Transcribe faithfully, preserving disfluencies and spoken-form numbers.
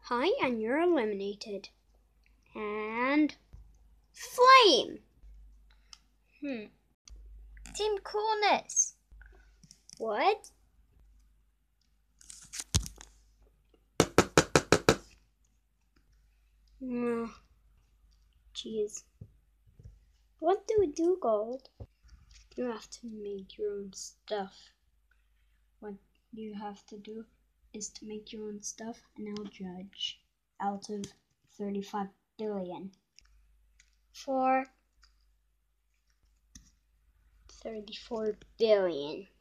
Hi, and you're eliminated. And flame. Hmm. Team Coolness. What? Oh, jeez. What do we do, Gold? You have to make your own stuff. What you have to do is to make your own stuff, and I'll judge out of thirty-five billion. For thirty-four billion.